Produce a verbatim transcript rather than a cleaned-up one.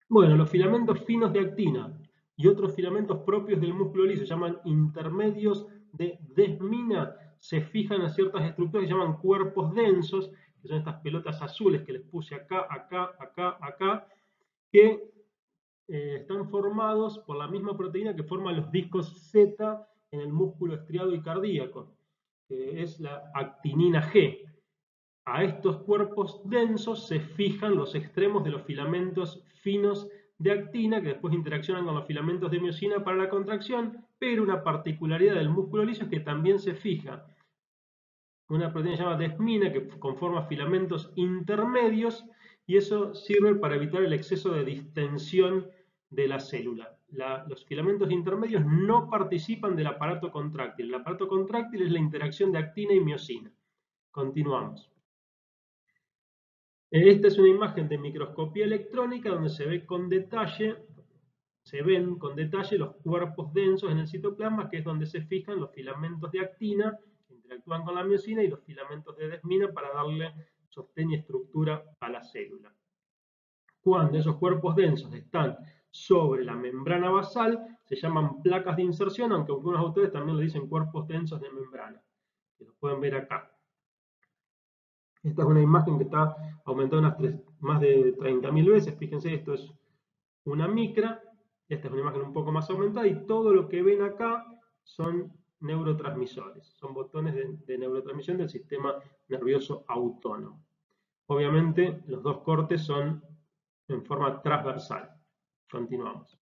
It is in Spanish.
Bueno, los filamentos finos de actina y otros filamentos propios del músculo liso, se llaman intermedios de desmina, se fijan a ciertas estructuras que se llaman cuerpos densos, que son estas pelotas azules que les puse acá, acá, acá, acá, que eh, están formados por la misma proteína que forman los discos Z en el músculo estriado y cardíaco, que es la actinina G. A estos cuerpos densos se fijan los extremos de los filamentos finos de actina, que después interaccionan con los filamentos de miosina para la contracción, pero una particularidad del músculo liso es que también se fija una proteína llamada desmina que conforma filamentos intermedios, y eso sirve para evitar el exceso de distensión de la célula. La, los filamentos intermedios no participan del aparato contráctil. El aparato contráctil es la interacción de actina y miosina. Continuamos. Esta es una imagen de microscopía electrónica donde se ve con detalle, se ven con detalle los cuerpos densos en el citoplasma, que es donde se fijan los filamentos de actina, que interactúan con la miosina, y los filamentos de desmina para darle sostén y estructura a la célula. Cuando esos cuerpos densos están sobre la membrana basal, se llaman placas de inserción, aunque algunos autores también le dicen cuerpos densos de membrana, que los pueden ver acá. Esta es una imagen que está aumentada unas tres, más de treinta mil veces. Fíjense, esto es una micra. Esta es una imagen un poco más aumentada y todo lo que ven acá son neurotransmisores. Son botones de, de neurotransmisión del sistema nervioso autónomo. Obviamente, los dos cortes son en forma transversal. Continuamos.